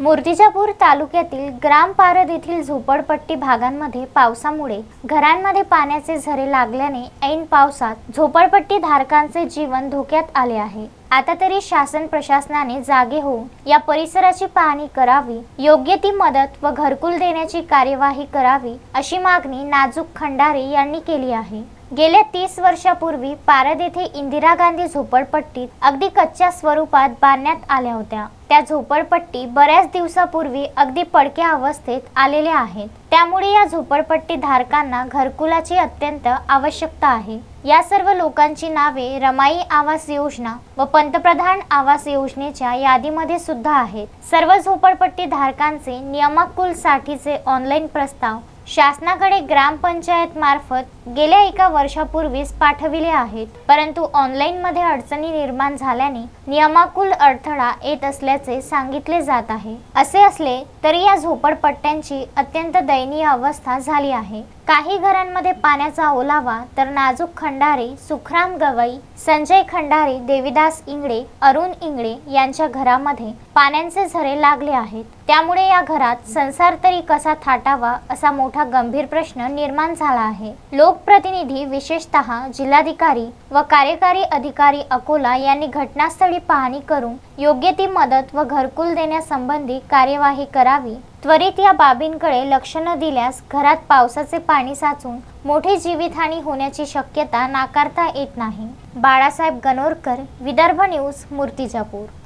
मूर्तिजापूर तालुक्यातील ग्राम पारद येथील झोपडपट्टी भागांमध्ये पावसामुळे घरांमध्ये पाण्याचे झरे लागल्याने ऐन पावसात झोपडपट्टी धारकांचे जीवन धोक्यात आले आहे। आता तरी शासन प्रशासनाने जागे होऊन या परिसराची पाहणी करावी, योग्य ती मदत व घरकुल देण्याची कार्यवाही करावी अशी मागणी नाजूक खंडारे यांनी केली आहे। गेल्या 30 वर्षापूर्वी पारद येथे इंदिरा गांधी झोपडपट्टीत अगदी कच्च्या स्वरूपात बांधण्यात आल्या होत्या। त्या झोपडपट्टी बऱ्याच दिवसापूर्वी अगदी पडक्या अवस्थेत आलेल्या आहेत। त्यामुळे या झोपडपट्टी धारकांना घरकुलाची अत्यंत आवश्यकता आहे। या सर्व लोकांची नावे रमाई आवास योजना व पंतप्रधान आवास योजनेच्या यादीमध्ये सुद्धा आहेत। सर्व झोपडपट्टी धारकांचे नियमाकुल साठीचे ऑनलाईन प्रस्ताव शासनाकडे ग्रामपंचायत मार्फत गेल्या 1 वर्षापूर्वीच पाठविले आहेत, परंतु ऑनलाईन मध्ये अडचणी निर्माण झाल्याने नियमाकुल अडथळा येत असल्याचे सांगितले जात आहे। असे असले तरी या झोपडपट्ट्यांची अत्यंत दयनीय अवस्था झाली आहे। काही घरांमध्ये पाण्याचा ओलावा तर नाजूक खंडारे, सुखराम गवई, संजय खंडारे, देविदास इंगळे, अरुण इंगळे यांच्या घरामध्ये पाण्याचे झरे लागले आहेत। त्यामुळे या घरात संसार तरी कसा थाटावा असा मोठा गंभीर प्रश्न निर्माण झाला आहे। लोकप्रतिनिधी विशेषतः जिल्हाधिकारी व कार्यकारी अधिकारी अकोला यांनी घटनास्थळी पाहणी करून योग्य ती मदत व घरकुल देण्यासंबंधी कार्यवाही करावी। त्वरित या बाबींकडे लक्ष न दिल्यास घरात पावसाचे पाणी साचून मोठी जीवितहानी होण्याची शक्यता नाकारता येत नाही। बाळासाहेब गणोरकर, विदर्भ न्यूज, मूर्तिजापूर।